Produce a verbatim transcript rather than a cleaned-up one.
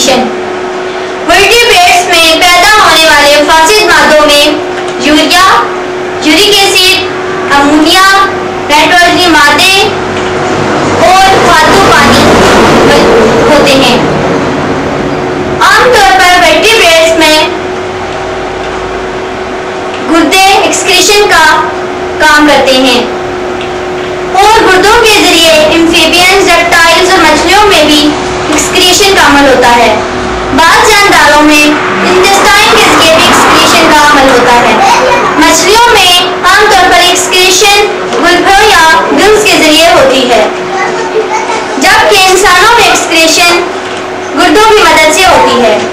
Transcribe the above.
Excretion. Vertebrates में पैदा होने वाले फासिद मादों में यूरिया, यूरिक एसिड, अमोनिया, नाइट्रोजनी मादे और फालतू पानी होते हैं। आमतौर पर वर्टिब्रेट्स में गुर्दे एक्सक्रीशन का काम करते हैं और गुर्दों के जरिए एम्फीबियंस, रेप्टाइल्स और मछलियों में भी एक्सक्रीशन का अमल होता है। बाज़ जानदारों में इंटेस्टाइन के जरिए भी एक्सक्रीशन का अमल होता है। मछलियों में आमतौर पर एक्सक्रीशन गुल्फों या गिल्स के जरिए होती है, जबकि इंसानों में एक्सक्रीशन गुर्दों की मदद से होती है।